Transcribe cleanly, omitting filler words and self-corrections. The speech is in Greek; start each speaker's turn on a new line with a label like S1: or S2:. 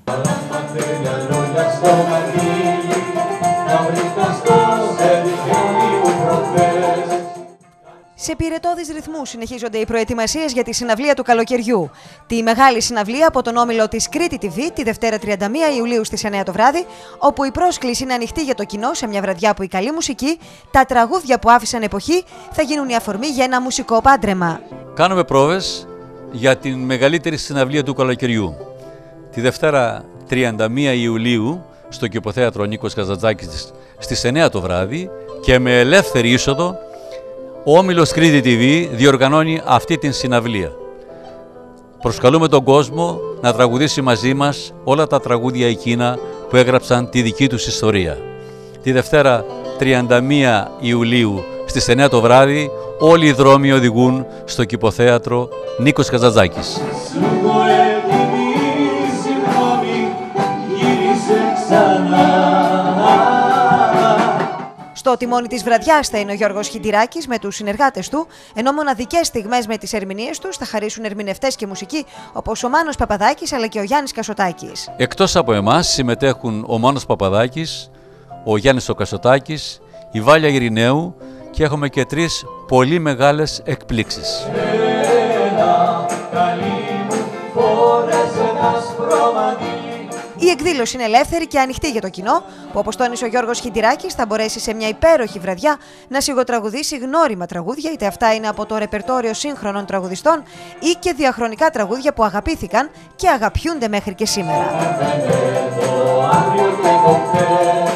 S1: Σε πυρετώδεις ρυθμούς συνεχίζονται οι προετοιμασίες για τη συναυλία του καλοκαιριού. Τη μεγάλη συναυλία από τον όμιλο της Κρήτη TV τη Δευτέρα 31 Ιουλίου στις 9 το βράδυ, όπου η πρόσκληση είναι ανοιχτή για το κοινό σε μια βραδιά που η καλή μουσική, τα τραγούδια που άφησαν εποχή, θα γίνουν η αφορμή για ένα μουσικό πάντρεμα.
S2: Κάνουμε πρόβες για την μεγαλύτερη συναυλία του καλοκαιριού. Τη Δευτέρα 31 Ιουλίου στο Κηποθέατρο Νίκος Καζαντζάκης στις 9 το βράδυ και με ελεύθερη είσοδο, ο όμιλος Κρήτη TV διοργανώνει αυτή την συναυλία. Προσκαλούμε τον κόσμο να τραγουδήσει μαζί μας όλα τα τραγούδια εκείνα που έγραψαν τη δική τους ιστορία. Τη Δευτέρα 31 Ιουλίου στις 9 το βράδυ όλοι οι δρόμοι οδηγούν στο Κηποθέατρο Νίκος Καζαντζάκης.
S1: Στο τιμόνι της βραδιάς θα είναι ο Γιώργος Χιντηράκης με τους συνεργάτες του, ενώ μοναδικές στιγμές με τις ερμηνείες τους θα χαρίσουν ερμηνευτές και μουσικοί όπως ο Μάνος Παπαδάκης αλλά και ο Γιάννης Κασωτάκης.
S2: Εκτός από εμάς συμμετέχουν ο Μάνος Παπαδάκης, ο Γιάννης ο Κασωτάκης, η Βάλια Ειρηναίου και έχουμε και 3 πολύ μεγάλες εκπλήξεις.
S1: Η εκδήλωση είναι ελεύθερη και ανοιχτή για το κοινό, που όπως τόνισε ο Γιώργος Χιντηράκης θα μπορέσει σε μια υπέροχη βραδιά να σιγοτραγουδήσει γνώριμα τραγούδια, είτε αυτά είναι από το ρεπερτόριο σύγχρονων τραγουδιστών ή και διαχρονικά τραγούδια που αγαπήθηκαν και αγαπιούνται μέχρι και σήμερα.